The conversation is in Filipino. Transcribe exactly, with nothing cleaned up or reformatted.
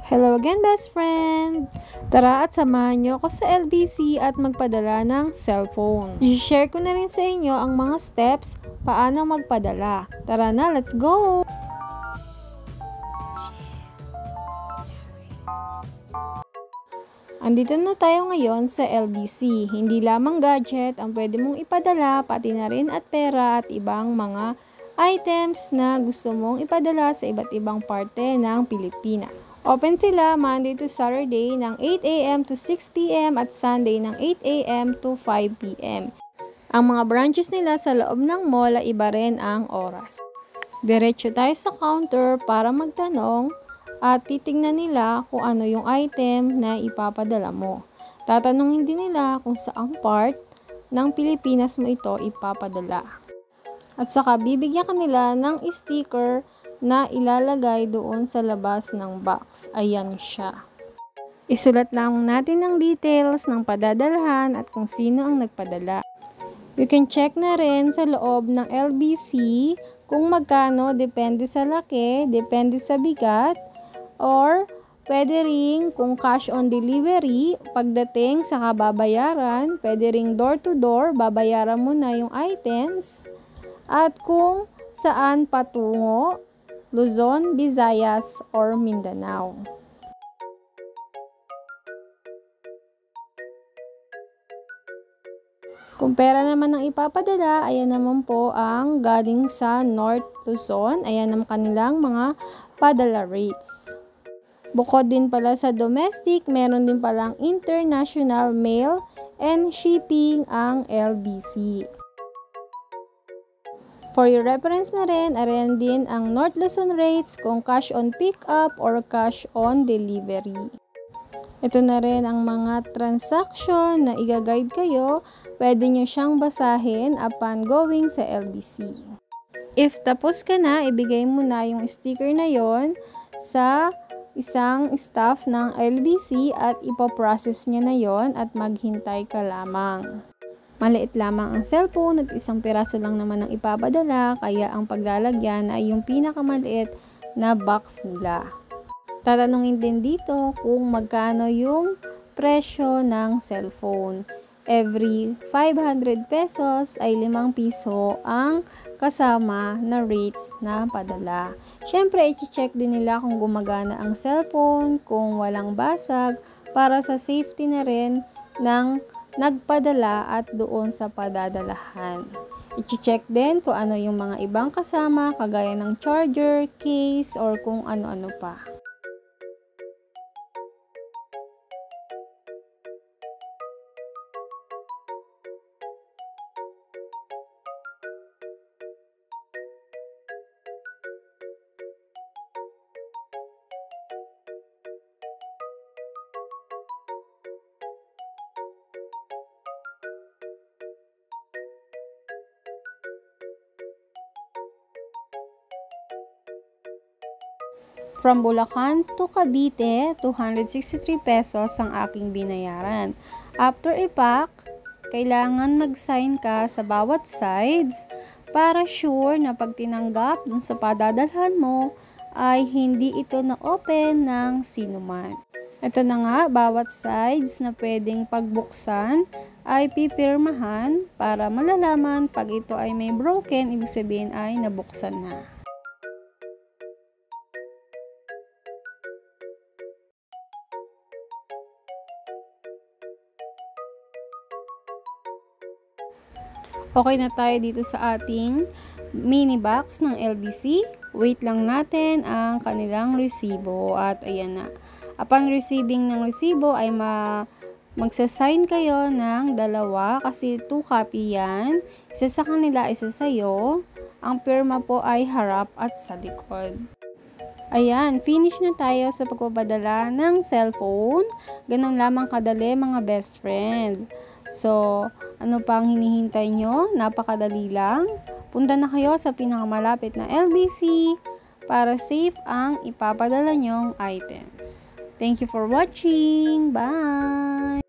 Hello again, best friend! Tara at samahan niyo ako sa L B C at magpadala ng cellphone. I-share ko na rin sa inyo ang mga steps paano magpadala. Tara na, let's go! Andito na tayo ngayon sa L B C. Hindi lamang gadget ang pwede mong ipadala, pati na rin at pera at ibang mga items na gusto mong ipadala sa iba't ibang parte ng Pilipinas. Open sila Monday to Saturday ng eight A M to six P M at Sunday ng eight A M to five P M Ang mga branches nila sa loob ng mall ay iba rin ang oras. Diretso tayo sa counter para magtanong at titignan nila kung ano yung item na ipapadala mo. Tatanungin din nila kung saang part ng Pilipinas mo ito ipapadala. At saka bibigyan ka nila ng sticker na ilalagay doon sa labas ng box. Ayan siya. Isulat lang natin ang details ng padadalhan at kung sino ang nagpadala. You can check na rin sa loob ng L B C kung magkano, depende sa laki, depende sa bigat, or pwede ring kung cash on delivery, pagdating sa kababayaran, pwede ring door to door, babayaran mo na yung items, at kung saan patungo, Luzon, Visayas, or Mindanao. Kung pera naman ang ipapadala, ayan naman po ang galing sa North Luzon. Ayan naman kanilang mga padala rates. Bukod din pala sa domestic, meron din palang international mail and shipping ang L B C. For your reference na rin, ayan din ang North Luzon rates kung cash on pick-up or cash on delivery. Ito na rin ang mga transaction na i-guide kayo. Pwede nyo siyang basahin upon going sa L B C. If tapos ka na, ibigay mo na yung sticker na yon sa isang staff ng L B C at ipoprocess niya na yon at maghintay ka lamang. Maliit lamang ang cellphone at isang piraso lang naman ang ipapadala, kaya ang paglalagyan ay yung pinakamaliit na box nila. Tatanungin din dito kung magkano yung presyo ng cellphone. Every five hundred pesos ay limang piso ang kasama na rates na padala. Siyempre, i-check din nila kung gumagana ang cellphone, kung walang basag, para sa safety na rin ng nagpadala at doon sa padadalahan. I-check din kung ano yung mga ibang kasama, kagaya ng charger, case, or kung ano-ano pa. From Bulacan to Cavite, two hundred sixty-three pesos ang aking binayaran. After i-pack, kailangan mag-sign ka sa bawat sides para sure na pag tinanggap dun sa padadalhan mo ay hindi ito na-open ng sinuman. Ito na nga, bawat sides na pwedeng pagbuksan ay pipirmahan para malalaman pag ito ay may broken, ibig sabihin ay nabuksan na. Okay na tayo dito sa ating mini box ng L B C. Wait lang natin ang kanilang resibo. At ayan na. Upon receiving ng resibo ay ma magsasign kayo ng dalawa kasi two copy yan. Isa sa kanila, isa sa'yo. Ang pirma po ay harap at sa likod. Ayan, finish na tayo sa pagpapadala ng cellphone. Ganun lamang kadali mga best friend. So, ano pang hinihintay nyo? Napakadali lang. Punta na kayo sa pinakamalapit na L B C para safe ang ipapadala nyong items. Thank you for watching. Bye!